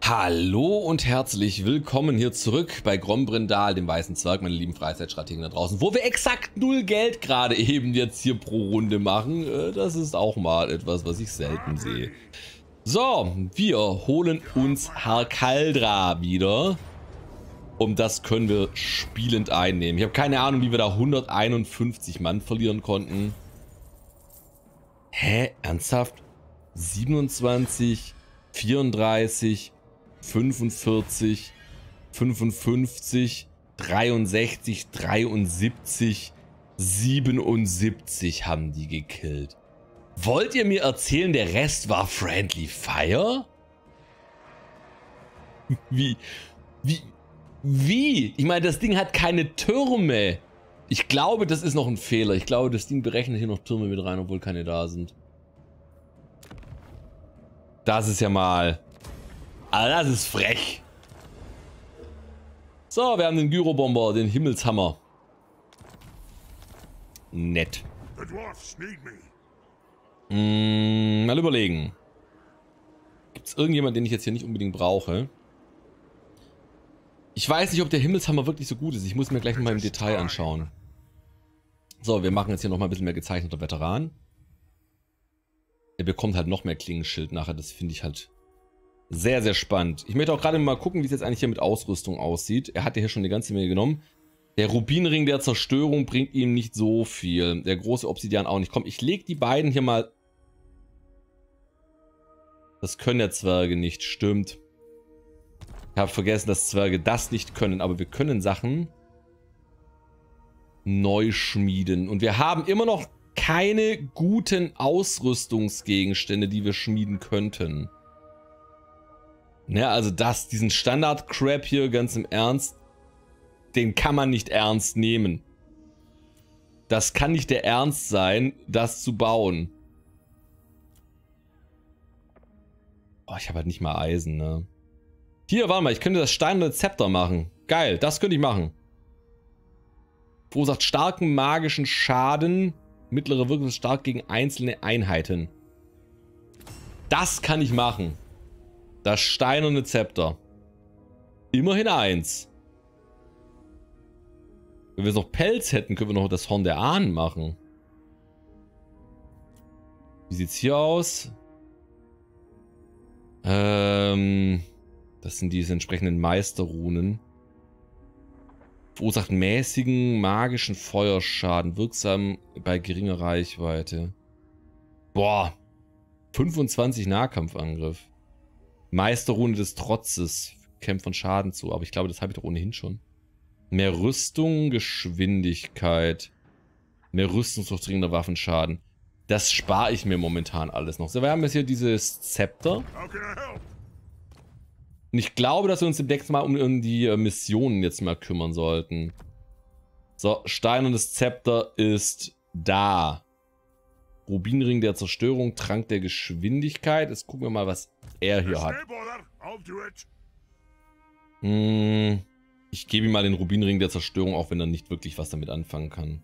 Hallo und herzlich willkommen hier zurück bei Grombrindal, dem Weißen Zwerg, meine lieben Freizeitstrategen da draußen, wo wir exakt 0 Geld gerade eben jetzt hier pro Runde machen. Das ist auch mal etwas, was ich selten sehe. So, wir holen uns Herr Kaldra wieder. Und das können wir spielend einnehmen. Ich habe keine Ahnung, wie wir da 151 Mann verlieren konnten. Hä? Ernsthaft? 27, 34... 45, 55, 63, 73, 77 haben die gekillt. Wollt ihr mir erzählen, der Rest war Friendly Fire? Wie? Ich meine, das Ding hat keine Türme. Ich glaube, das ist noch ein Fehler. Ich glaube, das Ding berechnet hier noch Türme mit rein, obwohl keine da sind. Das ist ja mal... Ah, das ist frech. So, wir haben den Gyrobomber, den Himmelshammer. Nett. Mal überlegen. Gibt es irgendjemanden, den ich jetzt hier nicht unbedingt brauche? Ich weiß nicht, ob der Himmelshammer wirklich so gut ist. Ich muss mir gleich nochmal im Detail anschauen. So, wir machen jetzt hier nochmal ein bisschen mehr gezeichneter Veteran. Er bekommt halt noch mehr Klingenschild nachher. Das finde ich halt... sehr, sehr spannend. Ich möchte auch gerade mal gucken, wie es jetzt eigentlich hier mit Ausrüstung aussieht. Er hat ja hier schon eine ganze Menge genommen. Der Rubinring der Zerstörung bringt ihm nicht so viel. Der große Obsidian auch nicht. Komm, ich lege die beiden hier mal... Das können ja Zwerge nicht, stimmt. Ich habe vergessen, dass Zwerge das nicht können. Aber wir können Sachen neu schmieden. Und wir haben immer noch keine guten Ausrüstungsgegenstände, die wir schmieden könnten. Ja, also diesen Standard-Crap hier, ganz im Ernst, den kann man nicht ernst nehmen. Das kann nicht der Ernst sein, das zu bauen. Oh, ich habe halt nicht mal Eisen, ne? Hier, warte mal, ich könnte das steinerne Zepter machen. Geil, das könnte ich machen. Verursacht starken magischen Schaden. Mittlere Wirkung stark gegen einzelne Einheiten. Das kann ich machen. Das steinerne Zepter. Immerhin 1. Wenn wir jetzt noch Pelz hätten, können wir noch das Horn der Ahnen machen. Wie sieht's hier aus? Das sind diese entsprechenden Meisterrunen. Verursacht mäßigen magischen Feuerschaden. Wirksam bei geringer Reichweite. Boah. 25 Nahkampfangriff. Meisterrune des Trotzes. Kämpft von Schaden zu. Aber ich glaube, das habe ich doch ohnehin schon. Mehr Rüstung, Geschwindigkeit. Mehr rüstungsdurchdringender Waffenschaden. Das spare ich mir momentan alles noch. So, wir haben jetzt hier dieses Zepter. Und ich glaube, dass wir uns demnächst mal um die Missionen jetzt mal kümmern sollten. So, steinernes Zepter ist da. Rubinring der Zerstörung, Trank der Geschwindigkeit. Jetzt gucken wir mal, was er hier hat. Ich gebe ihm mal den Rubinring der Zerstörung, auch wenn er nicht wirklich was damit anfangen kann.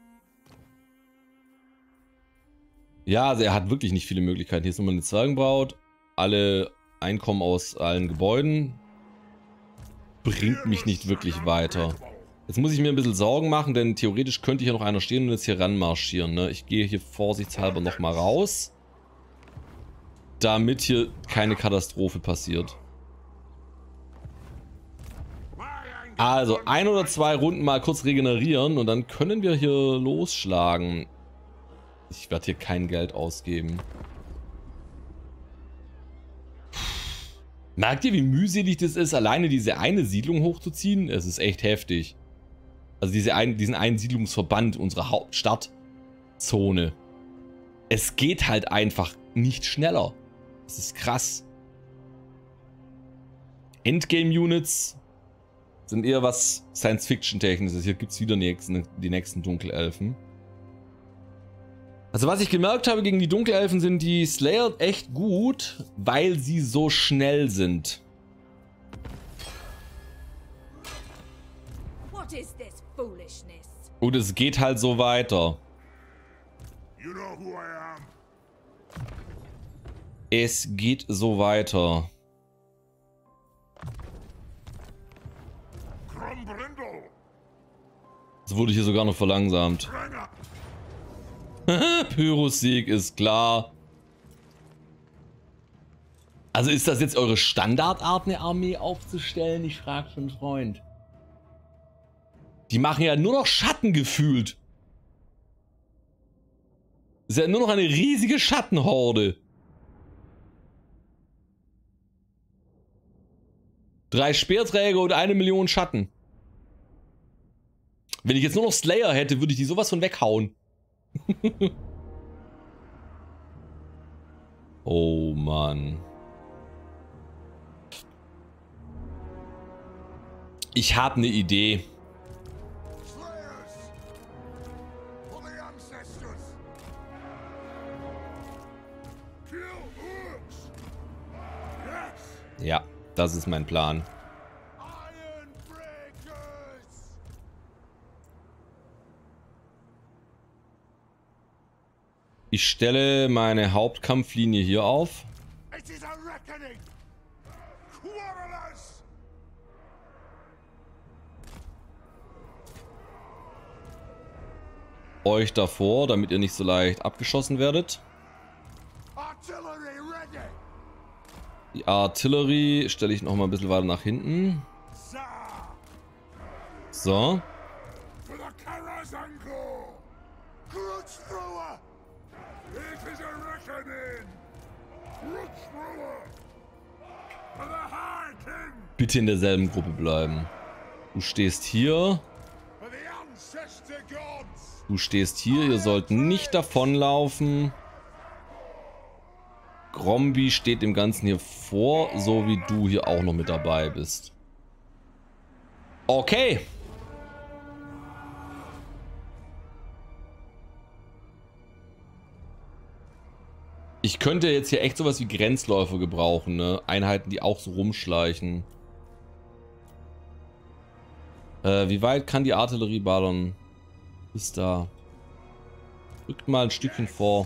Ja, also er hat wirklich nicht viele Möglichkeiten. Hier ist nochmal eine Zwergenbraut. Alle Einkommen aus allen Gebäuden. Bringt mich nicht wirklich weiter. Jetzt muss ich mir ein bisschen Sorgen machen, denn theoretisch könnte hier noch einer stehen und jetzt hier ranmarschieren. Ne? Ich gehe hier vorsichtshalber nochmal raus. Damit hier keine Katastrophe passiert. Also 1 oder 2 Runden mal kurz regenerieren und dann können wir hier losschlagen. Ich werde hier kein Geld ausgeben. Merkt ihr, wie mühselig das ist, alleine diese eine Siedlung hochzuziehen? Es ist echt heftig. Also diesen einen Siedlungsverband, unsere Hauptstadtzone. Es geht halt einfach nicht schneller. Das ist krass. Endgame-Units sind eher was Science-Fiction-Technisches. Hier gibt es wieder die nächsten Dunkelelfen. Also was ich gemerkt habe gegen die Dunkelelfen, sind die Slayer echt gut, weil sie so schnell sind. Und es geht halt so weiter. Es geht so weiter. Das wurde hier sogar noch verlangsamt. Pyrrhus-Sieg ist klar. Also ist das jetzt eure Standardart, eine Armee aufzustellen? Ich frage für einen Freund. Die machen ja nur noch Schatten gefühlt. Das ist ja nur noch eine riesige Schattenhorde. 3 Speerträger und 1 Million Schatten. Wenn ich jetzt nur noch Slayer hätte, würde ich die sowas von weghauen. Oh Mann. Ich habe eine Idee. Ja, das ist mein Plan. Ich stelle meine Hauptkampflinie hier auf. Euch davor, damit ihr nicht so leicht abgeschossen werdet. Die Artillerie stelle ich noch mal ein bisschen weiter nach hinten. So. Bitte in derselben Gruppe bleiben. Du stehst hier. Du stehst hier. Ihr sollt nicht davonlaufen. Gromby steht dem Ganzen hier vor, so wie du hier auch noch mit dabei bist. Okay. Ich könnte jetzt hier echt sowas wie Grenzläufer gebrauchen, ne? Einheiten, die auch so rumschleichen. Wie weit kann die Artillerie ballern? Bis da. Rückt mal ein Stückchen vor.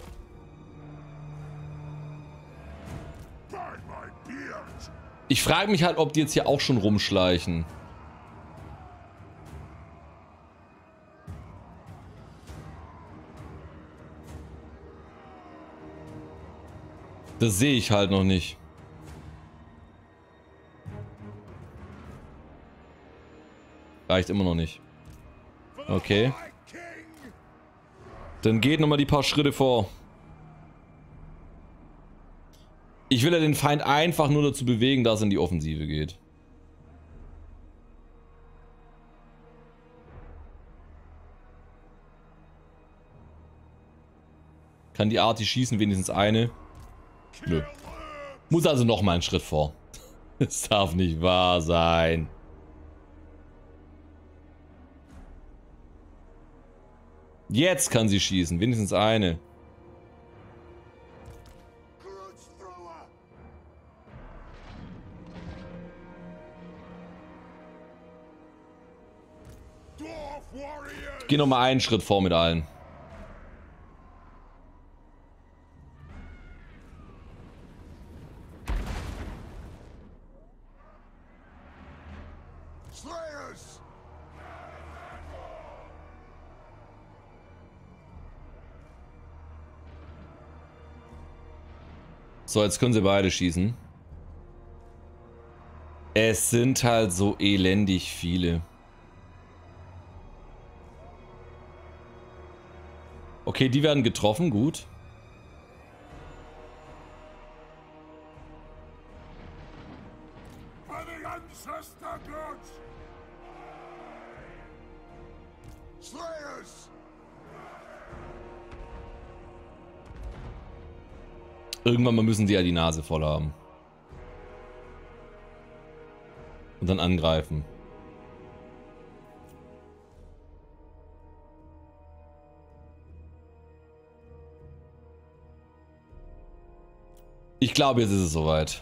Ich frage mich halt, ob die jetzt hier auch schon rumschleichen. Das sehe ich halt noch nicht. Reicht immer noch nicht. Okay. Dann geht nochmal die paar Schritte vor. Ich will ja den Feind einfach nur dazu bewegen, dass er in die Offensive geht. Kann die Arti schießen, wenigstens eine? Nö. Muss also nochmal einen Schritt vor. Das darf nicht wahr sein. Jetzt kann sie schießen, wenigstens eine. Ich gehe nochmal einen Schritt vor mit allen. So, jetzt können sie beide schießen. Es sind halt so elendig viele. Okay, die werden getroffen, gut. Irgendwann mal müssen die ja die Nase voll haben. Und dann angreifen. Ich glaube, jetzt ist es soweit.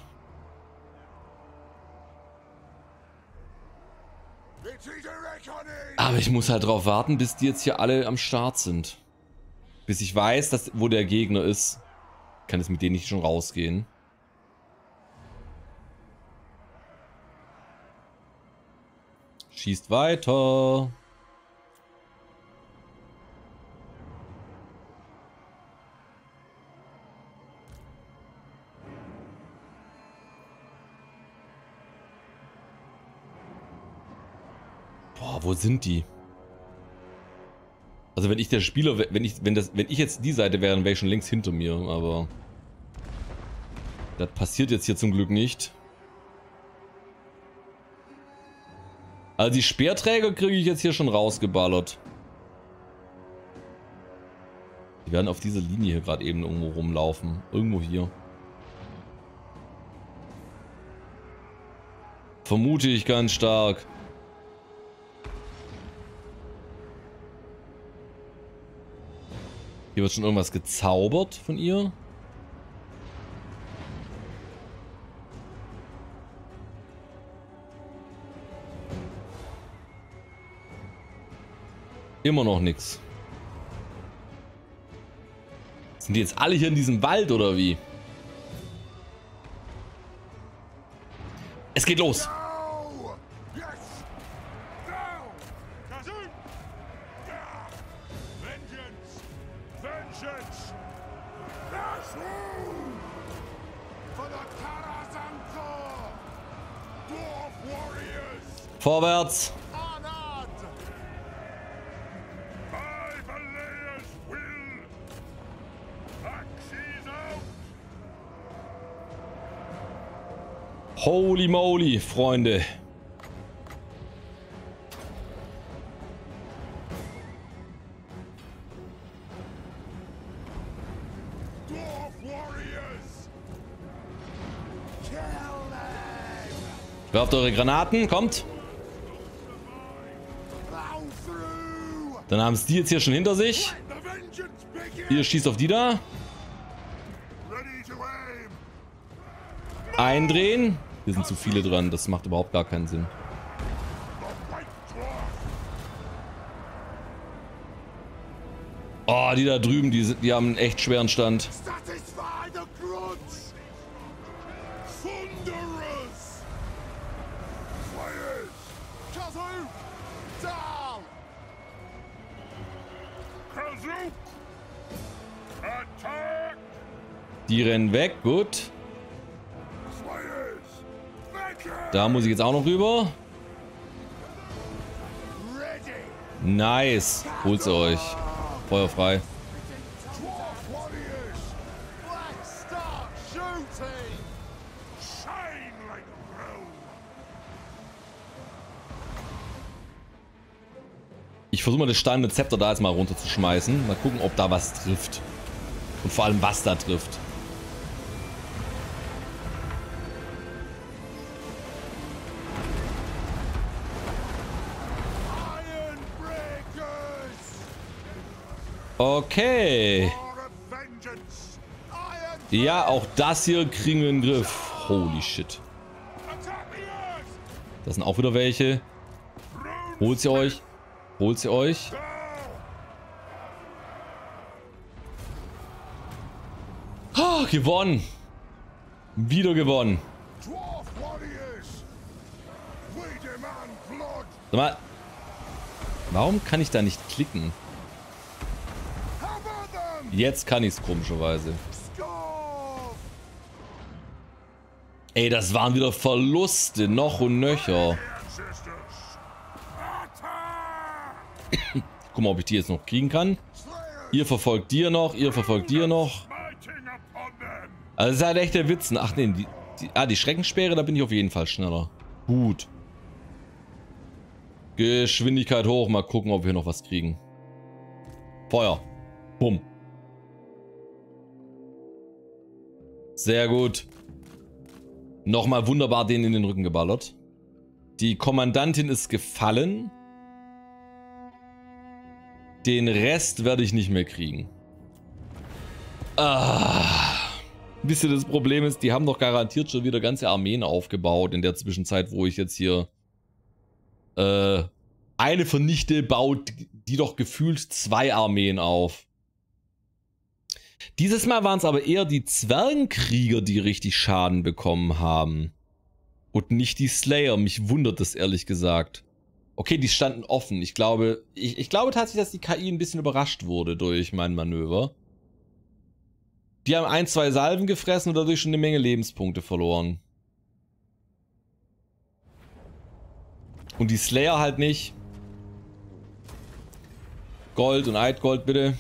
Aber ich muss halt drauf warten, bis die jetzt hier alle am Start sind. Bis ich weiß, wo der Gegner ist. Kann es mit denen nicht schon rausgehen? Schießt weiter. wo sind die? Also wenn ich der Spieler, wenn ich jetzt die Seite wäre, dann wäre ich schon längst hinter mir, aber das passiert jetzt hier zum Glück nicht. Also die Speerträger kriege ich jetzt hier schon rausgeballert. Die werden auf dieser Linie hier gerade eben irgendwo rumlaufen. Irgendwo hier. Vermute ich ganz stark. Hier wird schon irgendwas gezaubert von ihr. Immer noch nichts. Sind die jetzt alle hier in diesem Wald oder wie? Es geht los. Vorwärts. Holy moly, Freunde. Werft eure Granaten, kommt. Dann haben es die jetzt hier schon hinter sich. Ihr schießt auf die da. Eindrehen. Hier sind zu viele dran, das macht überhaupt gar keinen Sinn. Oh, die da drüben, die haben einen echt schweren Stand. Die rennen weg, gut. Da muss ich jetzt auch noch rüber. Nice. Holt sie euch. Feuer frei. Ich versuche mal das steinerne Zepter da jetzt mal runterzuschmeißen. Mal gucken, ob da was trifft. Und vor allem, was da trifft. Okay. Ja, auch das hier kriegen wir in den Griff. Holy shit. Das sind auch wieder welche. Holt sie euch. Holt sie euch. Oh, gewonnen. Wieder gewonnen. Sag mal. Warum kann ich da nicht klicken? Jetzt kann ich es komischerweise. Ey, das waren wieder Verluste, noch und nöcher. Guck mal, ob ich die jetzt noch kriegen kann. Ihr verfolgt dir noch, ihr verfolgt dir noch. Also das ist halt echt der Witz. Ach nee, die Schreckensperre, da bin ich auf jeden Fall schneller. Gut. Geschwindigkeit hoch, mal gucken, ob wir noch was kriegen. Feuer. Bumm. Sehr gut. Nochmal wunderbar den in den Rücken geballert. Die Kommandantin ist gefallen. Den Rest werde ich nicht mehr kriegen. Wisst ihr, das Problem ist, die haben doch garantiert schon wieder ganze Armeen aufgebaut in der Zwischenzeit, wo ich jetzt hier eine vernichte, baut die doch gefühlt 2 Armeen auf. Dieses Mal waren es aber eher die Zwergenkrieger, die richtig Schaden bekommen haben. Und nicht die Slayer. Mich wundert das ehrlich gesagt. Okay, die standen offen. Ich glaube tatsächlich, dass die KI ein bisschen überrascht wurde durch mein Manöver. Die haben 1, 2 Salven gefressen und dadurch schon eine Menge Lebenspunkte verloren. Und die Slayer halt nicht. Gold und Eidgold bitte.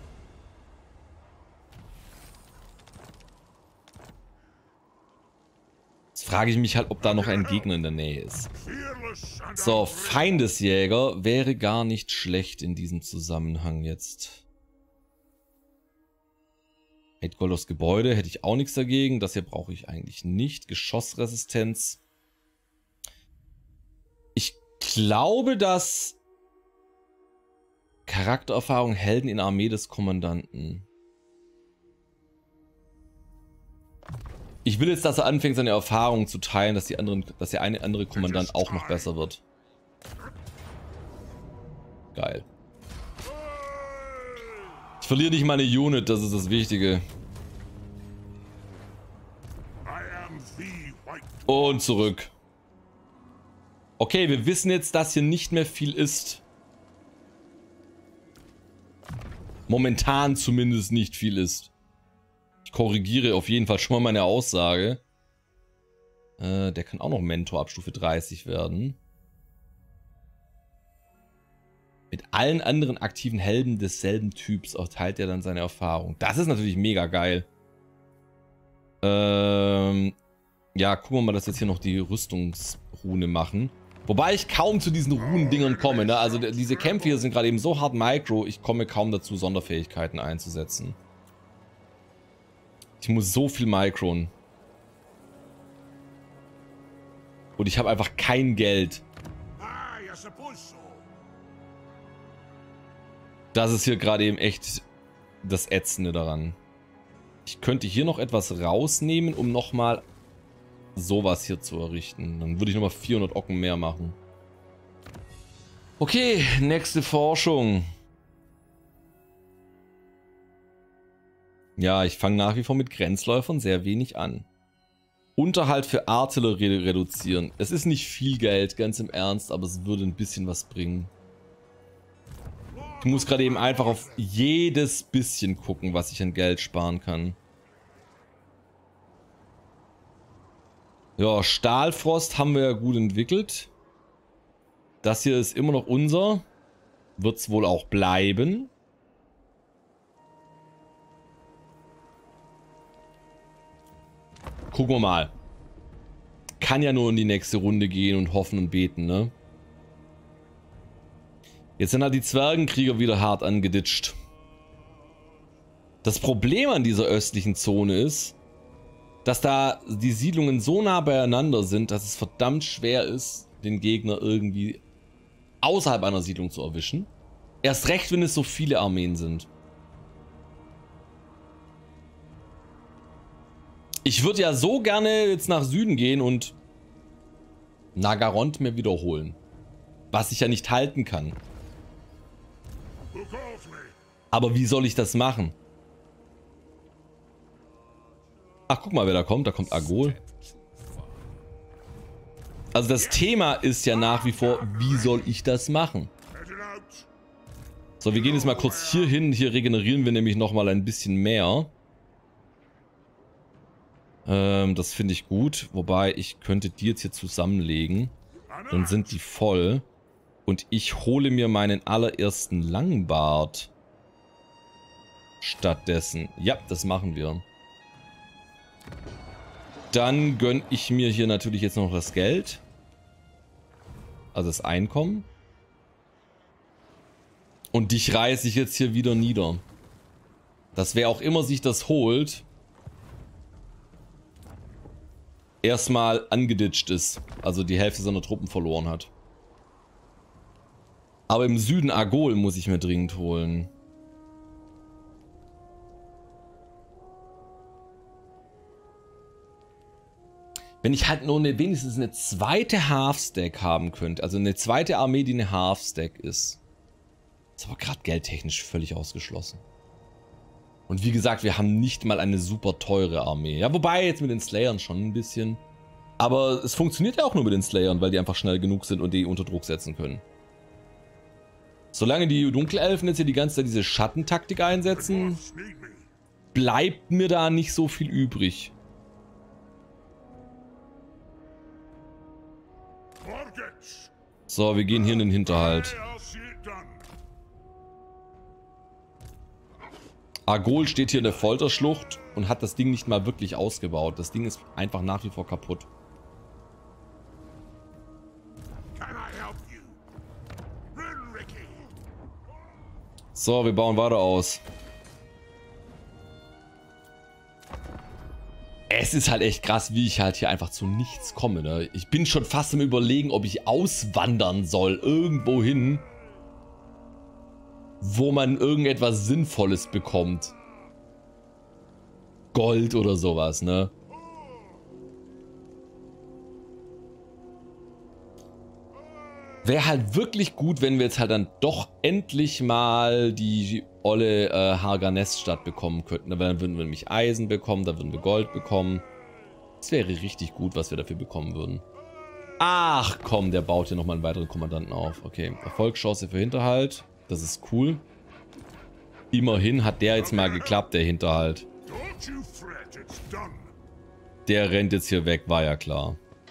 Jetzt frage ich mich halt, ob da noch ein Gegner in der Nähe ist. So, Feindesjäger wäre gar nicht schlecht in diesem Zusammenhang jetzt. Eidgold aufs Gebäude, hätte ich auch nichts dagegen. Das hier brauche ich eigentlich nicht. Geschossresistenz. Ich glaube, dass Charaktererfahrung Helden in Armee des Kommandanten. Ich will jetzt, dass er anfängt, seine Erfahrungen zu teilen, dass der eine andere Kommandant auch noch besser wird. Geil. Ich verliere nicht meine Unit, das ist das Wichtige. Und zurück. Okay, wir wissen jetzt, dass hier nicht mehr viel ist. Momentan zumindest nicht viel ist. Ich korrigiere auf jeden Fall schon mal meine Aussage. Der kann auch noch Mentor ab Stufe 30 werden. Mit allen anderen aktiven Helden desselben Typs teilt er dann seine Erfahrung. Das ist natürlich mega geil. Ja, gucken wir mal, dass wir jetzt hier noch die Rüstungsrune machen. Wobei ich kaum zu diesen Runendingern komme, ne? Also diese Kämpfe hier sind gerade eben so hart Micro, ich komme kaum dazu, Sonderfähigkeiten einzusetzen. Ich muss so viel Micron. Und ich habe einfach kein Geld. Das ist hier gerade eben echt das Ätzende daran. Ich könnte hier noch etwas rausnehmen, um nochmal sowas hier zu errichten. Dann würde ich nochmal 400 Ocken mehr machen. Okay, nächste Forschung. Ja, ich fange nach wie vor mit Grenzläufern sehr wenig an. Unterhalt für Artillerie reduzieren. Es ist nicht viel Geld, ganz im Ernst, aber es würde ein bisschen was bringen. Ich muss gerade eben einfach auf jedes bisschen gucken, was ich an Geld sparen kann. Ja, Stahlfrost haben wir ja gut entwickelt. Das hier ist immer noch unser. Wird es wohl auch bleiben. Gucken wir mal. Kann ja nur in die nächste Runde gehen und hoffen und beten, ne? Jetzt sind halt die Zwergenkrieger wieder hart angeditscht. Das Problem an dieser östlichen Zone ist, dass da die Siedlungen so nah beieinander sind, dass es verdammt schwer ist, den Gegner irgendwie außerhalb einer Siedlung zu erwischen. Erst recht, wenn es so viele Armeen sind. Ich würde ja so gerne jetzt nach Süden gehen und Nagarond mir wiederholen. Was ich ja nicht halten kann. Aber wie soll ich das machen? Ach, guck mal, wer da kommt. Da kommt Agol. Also das Thema ist ja nach wie vor, wie soll ich das machen? So, wir gehen jetzt mal kurz hier hin. Hier regenerieren wir nämlich nochmal ein bisschen mehr. Das finde ich gut. Wobei, ich könnte die jetzt hier zusammenlegen. Dann sind die voll. Und ich hole mir meinen allerersten Langbart. Stattdessen. Ja, das machen wir. Dann gönne ich mir hier natürlich jetzt noch das Geld. Also das Einkommen. Und dich reiße ich jetzt hier wieder nieder. Dass wer auch immer sich das holt, erstmal angeditscht ist. Also die Hälfte seiner Truppen verloren hat. Aber im Süden Agol muss ich mir dringend holen. Wenn ich halt nur wenigstens eine zweite Half-Stack haben könnte. Also eine zweite Armee, die eine Half-Stack ist. Ist aber gerade geldtechnisch völlig ausgeschlossen. Und wie gesagt, wir haben nicht mal eine super teure Armee. Ja, wobei jetzt mit den Slayern schon ein bisschen. Aber es funktioniert ja auch nur mit den Slayern, weil die einfach schnell genug sind und die unter Druck setzen können. Solange die Dunkelelfen jetzt hier die ganze Zeit diese Schattentaktik einsetzen, bleibt mir da nicht so viel übrig. So, wir gehen hier in den Hinterhalt. Argol steht hier in der Folterschlucht und hat das Ding nicht mal wirklich ausgebaut. Das Ding ist einfach nach wie vor kaputt. So, wir bauen weiter aus. Es ist halt echt krass, wie ich halt hier einfach zu nichts komme, ne? Ich bin schon fast im Überlegen, ob ich auswandern soll. Irgendwo hin, wo man irgendetwas Sinnvolles bekommt. Gold oder sowas, ne? Wäre halt wirklich gut, wenn wir jetzt halt dann doch endlich mal die olle Harganest-Stadt bekommen könnten. Dann würden wir nämlich Eisen bekommen, da würden wir Gold bekommen. Das wäre richtig gut, was wir dafür bekommen würden. Ach komm, der baut hier nochmal einen weiteren Kommandanten auf. Okay, Erfolgschance für Hinterhalt. Das ist cool. Immerhin hat der jetzt mal geklappt, der Hinterhalt. Der rennt jetzt hier weg, war ja klar.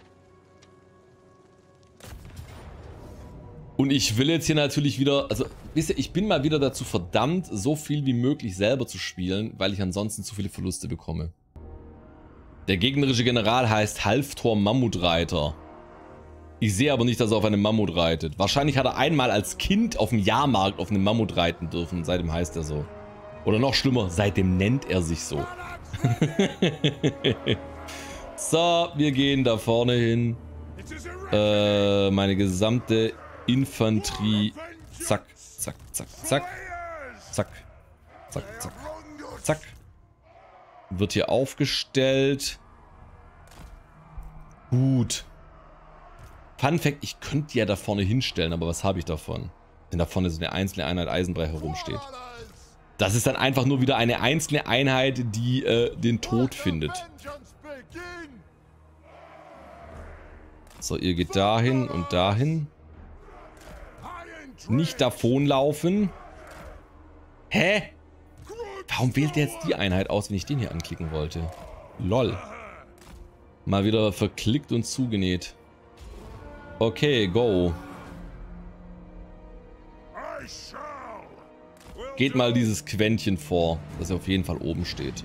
Und ich will jetzt hier natürlich wieder, also wisst ihr, ich bin mal wieder dazu verdammt, so viel wie möglich selber zu spielen, weil ich ansonsten zu viele Verluste bekomme. Der gegnerische General heißt Halftor Mammutreiter. Ich sehe aber nicht, dass er auf einem Mammut reitet. Wahrscheinlich hat er einmal als Kind auf dem Jahrmarkt auf einem Mammut reiten dürfen, seitdem heißt er so. Oder noch schlimmer, seitdem nennt er sich so. So, wir gehen da vorne hin. Meine gesamte Infanterie. Zack, zack, zack, zack. Zack, zack, zack, zack. Wird hier aufgestellt. Gut. Fun Fact, ich könnte die ja da vorne hinstellen, aber was habe ich davon? Wenn da vorne so eine einzelne Einheit Eisenbrei herumsteht. Das ist dann einfach nur wieder eine einzelne Einheit, die den Tod findet. So, ihr geht dahin und dahin. Nicht davonlaufen. Hä? Warum wählt der jetzt die Einheit aus, wenn ich den hier anklicken wollte? Lol. Mal wieder verklickt und zugenäht. Okay, go. Geht mal dieses Quäntchen vor, das auf jeden Fall oben steht.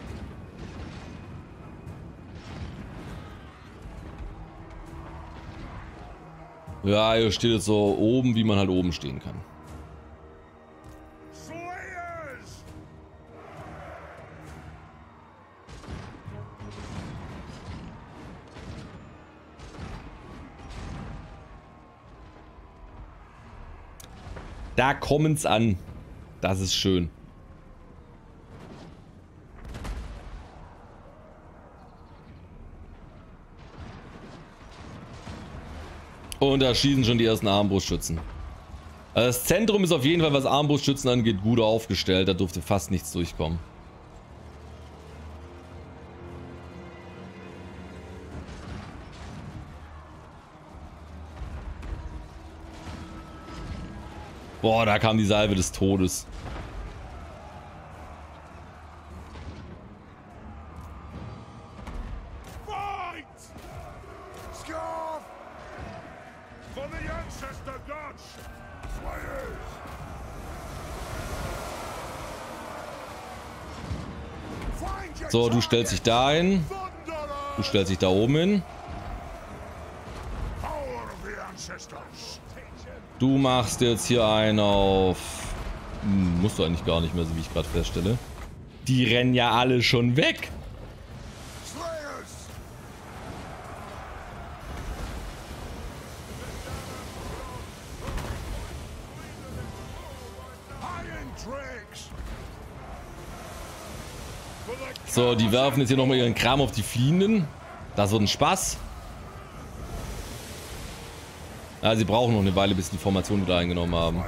Ja, hier steht jetzt so oben, wie man halt oben stehen kann. Da kommen's an. Das ist schön. Und da schießen schon die ersten Armbrustschützen. Also das Zentrum ist auf jeden Fall, was Armbrustschützen angeht, gut aufgestellt. Da durfte fast nichts durchkommen. Boah, da kam die Salve des Todes. So, du stellst dich da hin. Du stellst dich da oben hin. Du machst jetzt hier einen auf... musst du eigentlich gar nicht mehr, so wie ich gerade feststelle. Die rennen ja alle schon weg. So, die werfen jetzt hier nochmal ihren Kram auf die Fliehenden. Das wird ein Spaß. Ja, sie brauchen noch eine Weile, bis sie die Formation wieder eingenommen haben.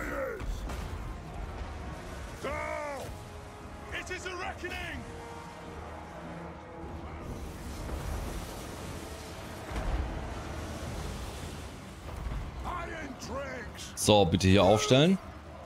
So, bitte hier aufstellen.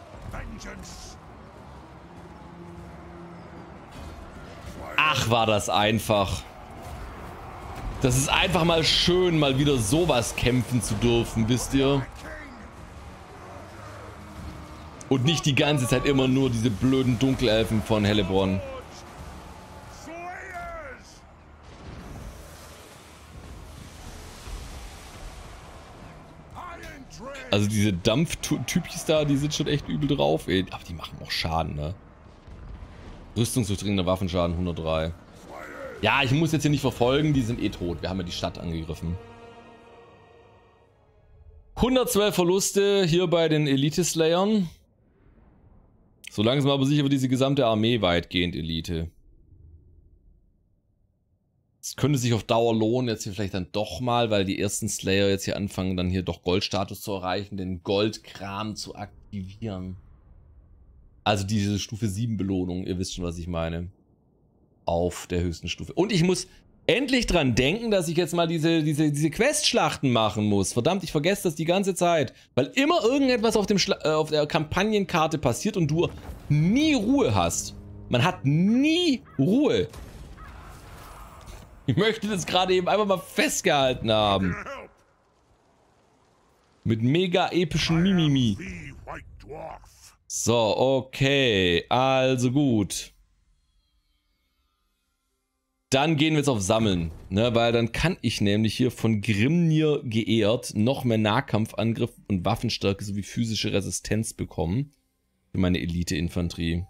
Ach, war das einfach. Das ist einfach mal schön, mal wieder sowas kämpfen zu dürfen, wisst ihr? Und nicht die ganze Zeit immer nur diese blöden Dunkelelfen von Hellebron. Also diese Dampftypis da, die sind schon echt übel drauf, ey. Aber die machen auch Schaden, ne? Rüstungsdurchdringender Waffenschaden 103. Ja, ich muss jetzt hier nicht verfolgen, die sind eh tot. Wir haben ja die Stadt angegriffen. 112 Verluste hier bei den Elite-Slayern. So langsam aber sicher wird diese gesamte Armee weitgehend Elite. Es könnte sich auf Dauer lohnen, jetzt hier vielleicht dann doch mal, weil die ersten Slayer jetzt hier anfangen, dann hier doch Goldstatus zu erreichen, den Goldkram zu aktivieren. Also diese Stufe 7 Belohnung, ihr wisst schon, was ich meine. Auf der höchsten Stufe. Und ich muss endlich dran denken, dass ich jetzt mal diese Questschlachten machen muss. Verdammt, ich vergesse das die ganze Zeit. Weil immer irgendetwas auf der Kampagnenkarte passiert und du nie Ruhe hast. Man hat nie Ruhe. Ich möchte das gerade eben einfach mal festgehalten haben. Mit mega epischen Mimimi. So, okay. Also gut. Dann gehen wir jetzt auf Sammeln, ne, weil dann kann ich nämlich hier von Grimnir geehrt noch mehr Nahkampfangriff und Waffenstärke sowie physische Resistenz bekommen für meine Elite-Infanterie.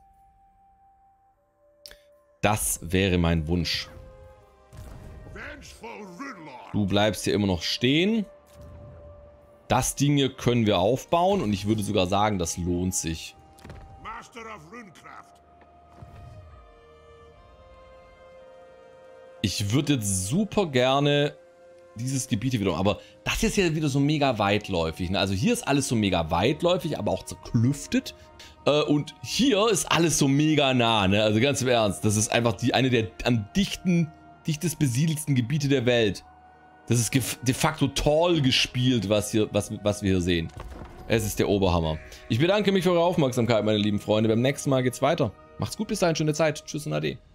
Das wäre mein Wunsch. Du bleibst hier immer noch stehen. Das Ding hier können wir aufbauen und ich würde sogar sagen, das lohnt sich. Ich würde jetzt super gerne dieses Gebiet hier wieder, aber das ist ja wieder so mega weitläufig. Ne? Also hier ist alles so mega weitläufig, aber auch zerklüftet. Und hier ist alles so mega nah. Ne? Also ganz im Ernst, das ist einfach eine der am dichtest besiedelsten Gebiete der Welt. Das ist de facto toll gespielt, was wir hier sehen. Es ist der Oberhammer. Ich bedanke mich für eure Aufmerksamkeit, meine lieben Freunde. Beim nächsten Mal geht's weiter. Macht's gut, bis dahin, schöne Zeit. Tschüss und Ade.